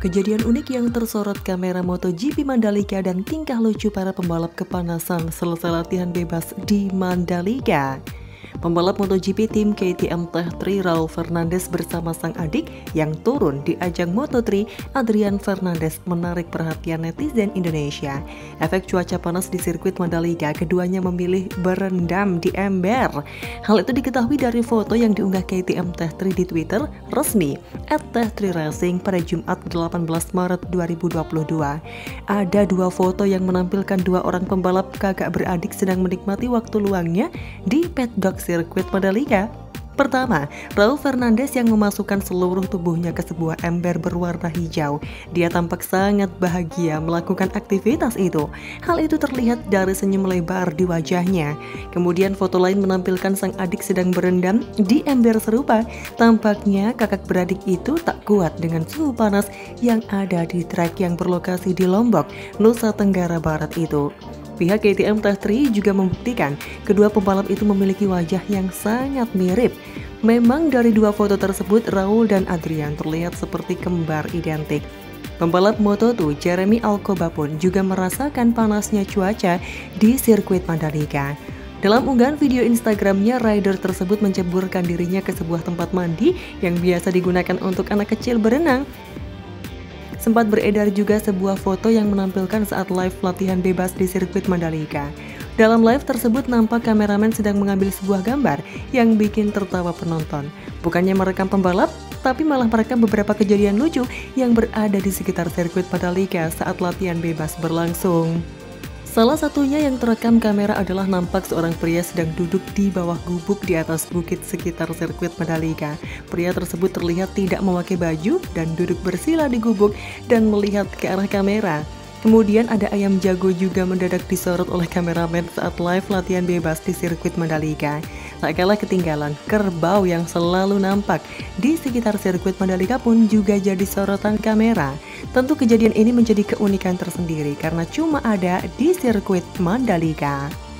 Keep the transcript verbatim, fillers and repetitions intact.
Kejadian unik yang tersorot kamera MotoGP Mandalika dan tingkah lucu para pembalap kepanasan selesai latihan bebas di Mandalika. Pembalap MotoGP tim K T M Tech tiga Raul Fernandez bersama sang adik yang turun di ajang Moto tiga, Adrian Fernandez, menarik perhatian netizen Indonesia. Efek cuaca panas di sirkuit Mandalika, keduanya memilih berendam di ember. Hal itu diketahui dari foto yang diunggah K T M Tech tiga di Twitter resmi at Tech tiga Racing pada Jumat delapan belas Maret dua ribu dua puluh dua. Ada dua foto yang menampilkan dua orang pembalap kakak beradik sedang menikmati waktu luangnya di paddock sirkuit Mandalika. Pertama, Raul Fernandez yang memasukkan seluruh tubuhnya ke sebuah ember berwarna hijau. Dia tampak sangat bahagia melakukan aktivitas itu. Hal itu terlihat dari senyum lebar di wajahnya. Kemudian foto lain menampilkan sang adik sedang berendam di ember serupa. Tampaknya kakak beradik itu tak kuat dengan suhu panas yang ada di trek yang berlokasi di Lombok, Nusa Tenggara Barat itu. Pihak K T M Tech tiga juga membuktikan kedua pembalap itu memiliki wajah yang sangat mirip. Memang dari dua foto tersebut, Raul dan Adrian terlihat seperti kembar identik. Pembalap Moto dua Jeremy Alcoba pun juga merasakan panasnya cuaca di sirkuit Mandalika. Dalam unggahan video Instagramnya, rider tersebut menceburkan dirinya ke sebuah tempat mandi yang biasa digunakan untuk anak kecil berenang. Sempat beredar juga sebuah foto yang menampilkan saat live latihan bebas di sirkuit Mandalika. Dalam live tersebut nampak kameramen sedang mengambil sebuah gambar yang bikin tertawa penonton. Bukannya merekam pembalap, tapi malah merekam beberapa kejadian lucu yang berada di sekitar sirkuit Mandalika saat latihan bebas berlangsung. Salah satunya yang terekam kamera adalah nampak seorang pria sedang duduk di bawah gubuk di atas bukit sekitar sirkuit Mandalika. Pria tersebut terlihat tidak memakai baju dan duduk bersila di gubuk dan melihat ke arah kamera. Kemudian ada ayam jago juga mendadak disorot oleh kameramen saat live latihan bebas di sirkuit Mandalika. Tak kalah ketinggalan, kerbau yang selalu nampak di sekitar sirkuit Mandalika pun juga jadi sorotan kamera. Tentu kejadian ini menjadi keunikan tersendiri karena cuma ada di sirkuit Mandalika.